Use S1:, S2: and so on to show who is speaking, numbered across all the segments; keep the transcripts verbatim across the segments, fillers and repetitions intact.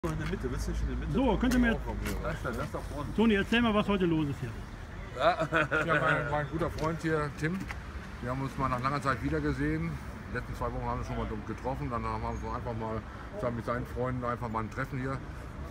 S1: In der Mitte, willst du nicht in der Mitte?
S2: So, könnt ihr mir.
S1: Das ist da vorne.
S2: Toni, erzähl mal, was heute los ist hier.
S3: Ja, mein, mein guter Freund hier, Tim, wir haben uns mal nach langer Zeit wiedergesehen. Die letzten zwei Wochen haben wir schon mal getroffen. Dann haben wir uns einfach mal zusammen mit seinen Freunden einfach mal ein Treffen hier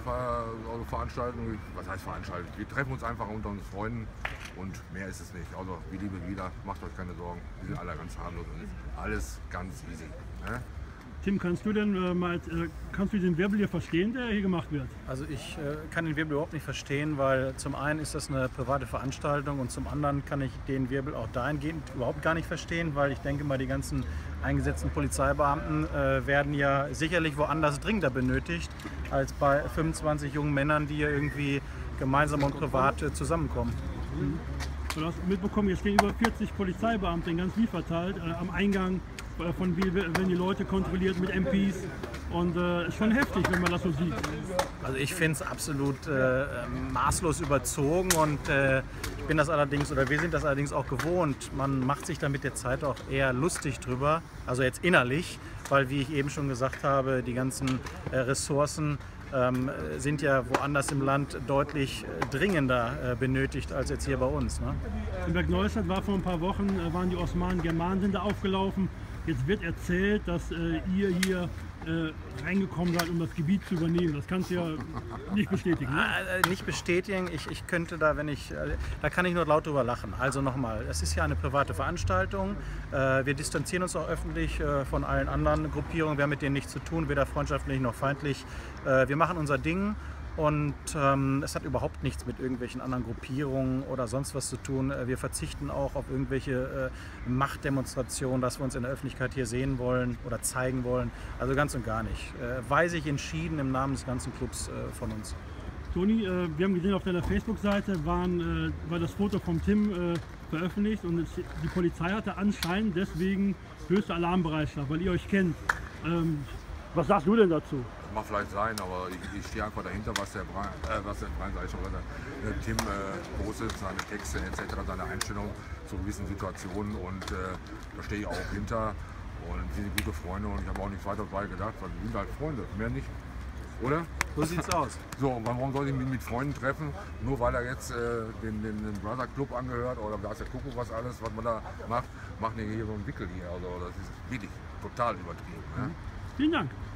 S3: also veranstalten. Was heißt veranstalten? Wir treffen uns einfach unter uns Freunden und mehr ist es nicht. Also wie Liebe wieder, macht euch keine Sorgen. Wir sind alle ganz harmlos und ist alles ganz easy. Ne?
S2: Tim, kannst du denn äh, mal, äh, kannst du den Wirbel hier verstehen, der hier gemacht wird?
S4: Also ich äh, kann den Wirbel überhaupt nicht verstehen, weil zum einen ist das eine private Veranstaltung und zum anderen kann ich den Wirbel auch dahingehend überhaupt gar nicht verstehen, weil ich denke mal, die ganzen eingesetzten Polizeibeamten äh, werden ja sicherlich woanders dringender benötigt, als bei fünfundzwanzig jungen Männern, die hier irgendwie gemeinsam und privat äh, zusammenkommen.
S2: Mhm. Du hast mitbekommen, hier stehen über vierzig Polizeibeamte in ganz Wien verteilt, äh, am Eingang von wie werden die Leute kontrolliert mit M Ps und äh, ist schon heftig, wenn man das so sieht.
S4: Also ich finde es absolut äh, maßlos überzogen und äh, ich bin das allerdings, oder wir sind das allerdings auch gewohnt. Man macht sich da mit der Zeit auch eher lustig drüber, also jetzt innerlich, weil wie ich eben schon gesagt habe, die ganzen äh, Ressourcen ähm, sind ja woanders im Land deutlich dringender äh, benötigt als jetzt hier bei uns. Ne?
S2: In Bergneustadt war vor ein paar Wochen, äh, waren die Osmanen Germanen sind da aufgelaufen. Jetzt wird erzählt, dass äh, ihr hier äh, reingekommen seid, um das Gebiet zu übernehmen. Das kannst du ja nicht bestätigen. Ne?
S4: Äh, nicht bestätigen. Ich, ich könnte da, wenn ich, äh, da kann ich nur laut drüber lachen. Also nochmal, es ist ja eine private Veranstaltung. Äh, wir distanzieren uns auch öffentlich äh, von allen anderen Gruppierungen. Wir haben mit denen nichts zu tun, weder freundschaftlich noch feindlich. Äh, wir machen unser Ding. Und ähm, es hat überhaupt nichts mit irgendwelchen anderen Gruppierungen oder sonst was zu tun. Wir verzichten auch auf irgendwelche äh, Machtdemonstrationen, dass wir uns in der Öffentlichkeit hier sehen wollen oder zeigen wollen. Also ganz und gar nicht. Äh, weise ich entschieden im Namen des ganzen Clubs äh, von uns.
S2: Toni, äh, wir haben gesehen, auf deiner Facebook-Seite waren, äh, war das Foto vom Tim äh, veröffentlicht und es, die Polizei hatte anscheinend deswegen höchste Alarmbereitschaft, weil ihr euch kennt. Ähm, was sagst du denn dazu?
S3: Mag vielleicht sein, aber ich, ich stehe einfach dahinter, was der Brian, äh, was der Brian, sag ich schon, der Tim äh, postet, seine Texte et cetera, seine Einstellung zu gewissen Situationen und äh, da stehe ich auch hinter und wir sind gute Freunde und ich habe auch nichts weiter dabei gedacht, weil wir sind halt Freunde, mehr nicht, oder?
S4: So sieht's aus.
S3: So, und warum soll ich mich mit Freunden treffen, nur weil er jetzt äh, den, den, den Brother Club angehört oder weiß der Kuckuck was alles, was man da macht, machen die hier so einen Wickel hier, also das ist wirklich total übertrieben. Ne?
S2: Vielen Dank.